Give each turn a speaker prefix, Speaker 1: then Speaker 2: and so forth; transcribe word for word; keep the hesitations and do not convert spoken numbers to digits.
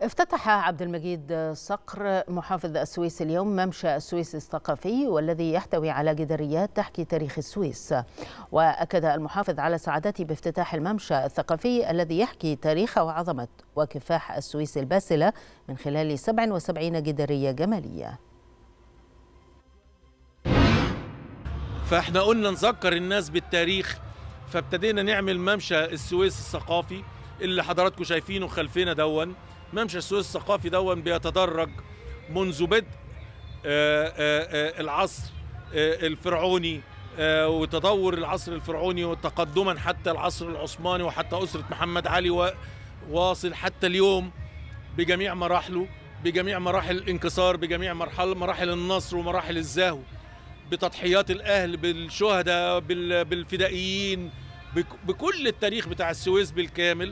Speaker 1: افتتح عبد المجيد صقر محافظ السويس اليوم ممشى السويس الثقافي والذي يحتوي على جداريات تحكي تاريخ السويس. وأكد المحافظ على سعادته بافتتاح الممشى الثقافي الذي يحكي تاريخ وعظمة وكفاح السويس الباسلة من خلال سبع وسبعين جدارية جمالية.
Speaker 2: فاحنا قلنا نذكر الناس بالتاريخ، فابتدينا نعمل ممشى السويس الثقافي اللي حضراتكم شايفينه خلفنا دون. ممشى السويس الثقافي دون بيتدرج منذ بدء العصر الفرعوني وتطور العصر الفرعوني وتقدما حتى العصر العثماني وحتى أسرة محمد علي، واصل حتى اليوم بجميع مراحله، بجميع مراحل الانكسار، بجميع مراحل مراحل النصر ومراحل الزهو، بتضحيات الأهل، بالشهداء، بالفدائيين، بكل التاريخ بتاع السويس بالكامل.